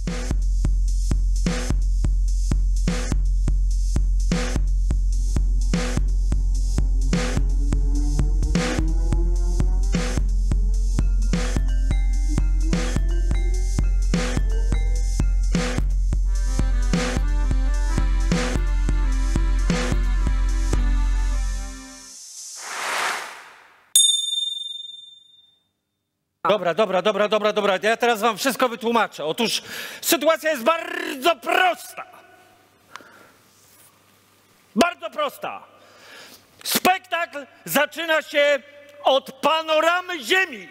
Dobra. Ja teraz wam wszystko wytłumaczę. Otóż sytuacja jest bardzo prosta. Bardzo prosta. Spektakl zaczyna się od panoramy Ziemi.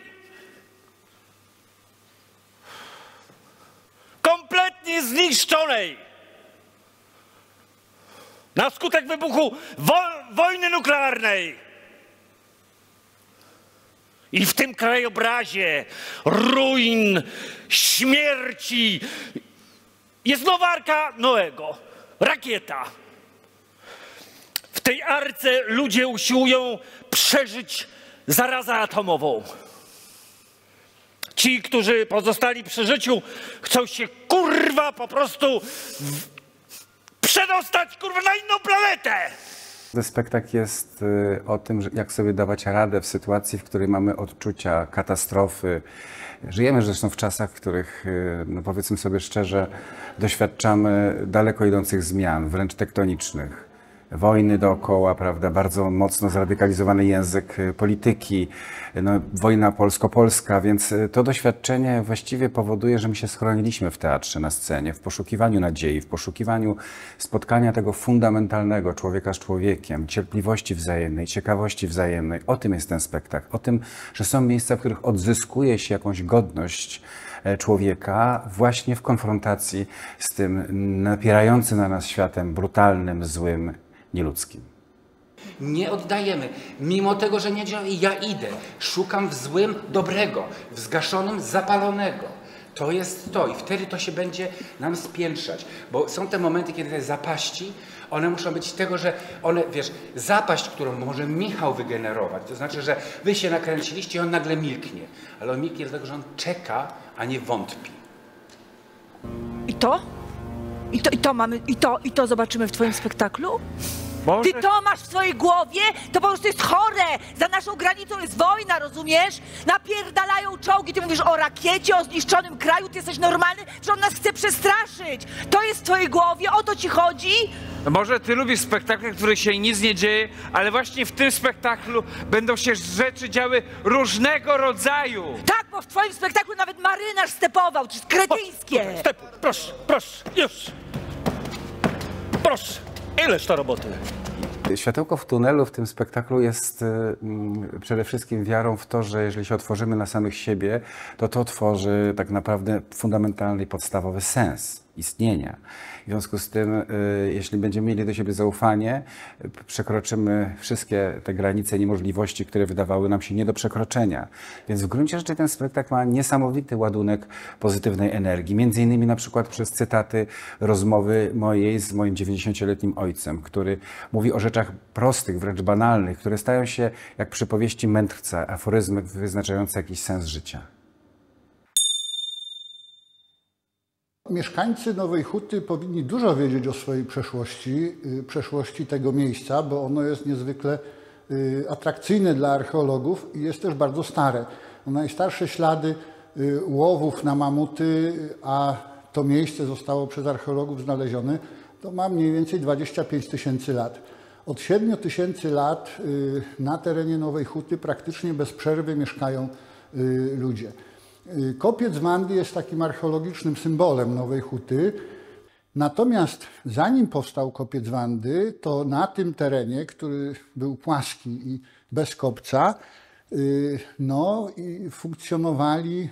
Kompletnie zniszczonej. Na skutek wybuchu wojny nuklearnej. I w tym krajobrazie ruin, śmierci jest nowa Arka Noego, rakieta. W tej arce ludzie usiłują przeżyć zarazę atomową. Ci, którzy pozostali przy życiu, chcą się kurwa po prostu przedostać kurwa na inną planetę. Spektakl jest o tym, jak sobie dawać radę w sytuacji, w której mamy odczucia katastrofy. Żyjemy zresztą w czasach, w których, no powiedzmy sobie szczerze, doświadczamy daleko idących zmian, wręcz tektonicznych. Wojny dookoła, prawda, bardzo mocno zradykalizowany język polityki, no, wojna polsko-polska, więc to doświadczenie właściwie powoduje, że my się schroniliśmy w teatrze, na scenie, w poszukiwaniu nadziei, w poszukiwaniu spotkania tego fundamentalnego człowieka z człowiekiem, cierpliwości wzajemnej, ciekawości wzajemnej. O tym jest ten spektakl, o tym, że są miejsca, w których odzyskuje się jakąś godność człowieka właśnie w konfrontacji z tym napierającym na nas światem brutalnym, złym, nieludzkim. Nie oddajemy. Mimo tego, że nie działa, ja idę. Szukam w złym dobrego, w zgaszonym zapalonego. To jest to i wtedy to się będzie nam spiętrzać. Bo są te momenty, kiedy te zapaści, one muszą być tego, że one, wiesz, zapaść, którą może Michał wygenerować, to znaczy, że wy się nakręciliście i on nagle milknie. Ale on milknie dlatego, że on czeka, a nie wątpi. I to? I to zobaczymy w twoim spektaklu? Może... Ty to masz w swojej głowie? To po prostu jest chore! Za naszą granicą jest wojna, rozumiesz? Napierdalają czołgi, ty mówisz o rakiecie, o zniszczonym kraju, ty jesteś normalny, że on nas chce przestraszyć! To jest w twojej głowie, o to ci chodzi? No może ty lubisz spektakle, w których się nic nie dzieje, ale właśnie w tym spektaklu będą się rzeczy działy różnego rodzaju. Tak, bo w twoim spektaklu nawet marynarz stepował, to jest kretyńskie! Stepuj, proszę, już. Proszę, ileż to roboty? Światełko w tunelu w tym spektaklu jest przede wszystkim wiarą w to, że jeżeli się otworzymy na samych siebie, to tworzy tak naprawdę fundamentalny i podstawowy sens istnienia. W związku z tym, jeśli będziemy mieli do siebie zaufanie, przekroczymy wszystkie te granice niemożliwości, które wydawały nam się nie do przekroczenia. Więc w gruncie rzeczy ten spektakl ma niesamowity ładunek pozytywnej energii. Między innymi na przykład przez cytaty rozmowy mojej z moim 90-letnim ojcem, który mówi o rzeczach prostych, wręcz banalnych, które stają się jak przypowieści mędrca, aforyzmy wyznaczające jakiś sens życia. Mieszkańcy Nowej Huty powinni dużo wiedzieć o swojej przeszłości tego miejsca, bo ono jest niezwykle atrakcyjne dla archeologów i jest też bardzo stare. Najstarsze ślady łowów na mamuty, a to miejsce zostało przez archeologów znalezione, to ma mniej więcej 25 000 lat. Od 7 000 lat na terenie Nowej Huty praktycznie bez przerwy mieszkają ludzie. Kopiec Wandy jest takim archeologicznym symbolem Nowej Huty. Natomiast zanim powstał kopiec Wandy, to na tym terenie, który był płaski i bez kopca, funkcjonowali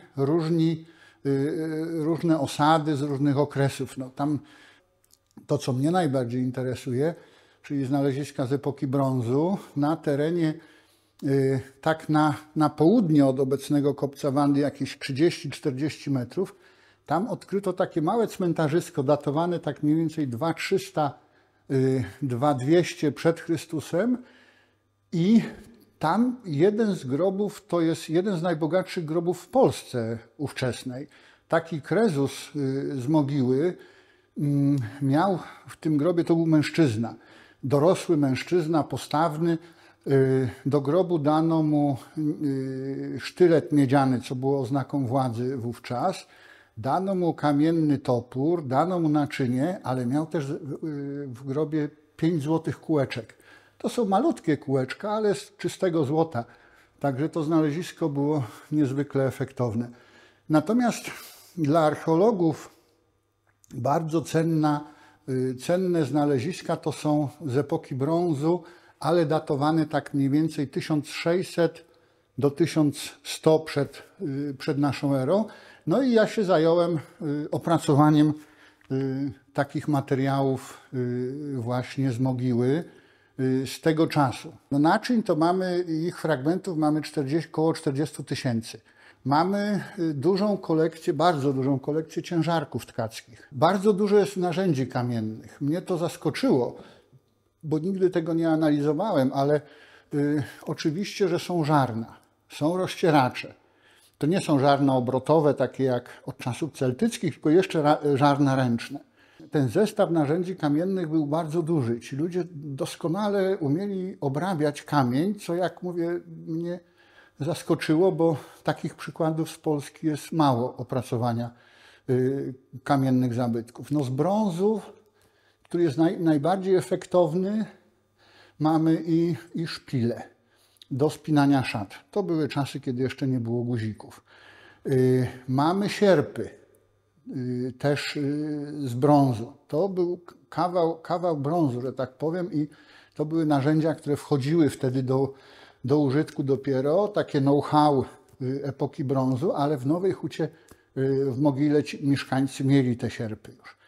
różne osady z różnych okresów. Tam to, co mnie najbardziej interesuje, czyli znaleziska z epoki brązu, na terenie tak na południe od obecnego kopca Wandy, jakieś 30-40 metrów, tam odkryto takie małe cmentarzysko datowane tak mniej więcej 2300, 2200 przed Chrystusem i tam jeden z grobów to jest jeden z najbogatszych grobów w Polsce ówczesnej. taki krezus z mogiły miał w tym grobie, to był mężczyzna, dorosły mężczyzna, postawny. Do grobu dano mu sztylet miedziany, co było oznaką władzy wówczas. Dano mu kamienny topór, dano mu naczynie, ale miał też w grobie 5 złotych kółeczek. To są malutkie kółeczka, ale z czystego złota. Także to znalezisko było niezwykle efektowne. Natomiast dla archeologów bardzo cenne znaleziska to są z epoki brązu, ale datowane tak mniej więcej 1600 do 1100 przed naszą erą. No i ja się zająłem opracowaniem takich materiałów właśnie z mogiły z tego czasu. No naczyń to mamy, ich fragmentów mamy około 40 tysięcy. Mamy dużą kolekcję, bardzo dużą kolekcję ciężarków tkackich. Bardzo dużo jest narzędzi kamiennych. Mnie to zaskoczyło, bo nigdy tego nie analizowałem, ale oczywiście, że są żarna, są rozcieracze. To nie są żarna obrotowe, takie jak od czasów celtyckich, tylko jeszcze żarna ręczne. Ten zestaw narzędzi kamiennych był bardzo duży. Ci ludzie doskonale umieli obrabiać kamień, co, jak mówię, mnie zaskoczyło, bo takich przykładów z Polski jest mało opracowania kamiennych zabytków. No z brązu, który jest najbardziej efektowny, mamy i szpile do spinania szat. To były czasy, kiedy jeszcze nie było guzików. Mamy sierpy, też z brązu. To był kawał brązu, że tak powiem, i to były narzędzia, które wchodziły wtedy do użytku dopiero, takie know-how epoki brązu, ale w Nowej Hucie, w Mogile ci mieszkańcy mieli te sierpy już.